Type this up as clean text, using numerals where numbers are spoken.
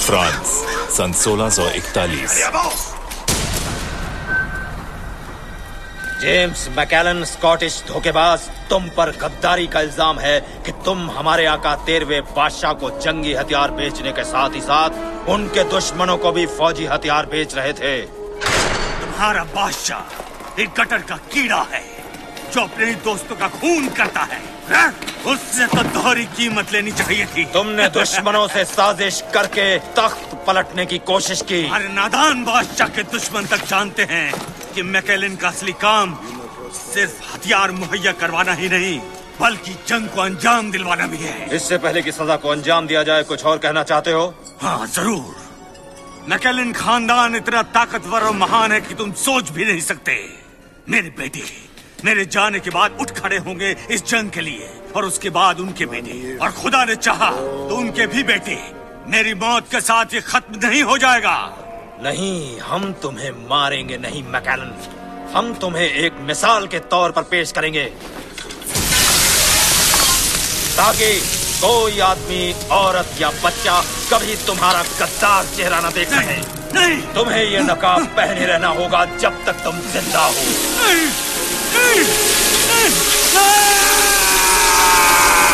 France, सन 1641। James McLellan, Scottish धोखेबाज, तुम पर गद्दारी का इल्जाम है कि तुम हमारे आका 13वें बादशाह को जंगी हथियार बेचने के साथ ही साथ उनके दुश्मनों को भी फौजी हथियार बेच रहे थे। तुम्हारा बादशाह एक गटर का कीड़ा है जो अपने ही दोस्तों का खून करता है। उससे तो दोहरी कीमत लेनी चाहिए थी। तुमने दुश्मनों से साजिश करके तख्त पलटने की कोशिश की। हर नादान बादशाह के दुश्मन तक जानते हैं कि मैकेलन का असली काम सिर्फ हथियार मुहैया करवाना ही नहीं बल्कि जंग को अंजाम दिलवाना भी है। इससे पहले कि सजा को अंजाम दिया जाए, कुछ और कहना चाहते हो? हाँ जरूर। मैकेलन खानदान इतना ताकतवर और महान है कि तुम सोच भी नहीं सकते। मेरे बेटे मेरे जाने के बाद उठ खड़े होंगे इस जंग के लिए, और उसके बाद उनके बेटे, और खुदा ने चाहा तो उनके भी बेटे। मेरी मौत के साथ ये खत्म नहीं हो जाएगा। नहीं, हम तुम्हें मारेंगे नहीं मैकेलन, हम तुम्हें एक मिसाल के तौर पर पेश करेंगे ताकि कोई आदमी, औरत या बच्चा कभी तुम्हारा गद्दार चेहरा न देख सके। नहीं, तुम्हें ये नकाब पहने रहना होगा जब तक तुम जिंदा हो। नहीं, नहीं, नहीं, नहीं।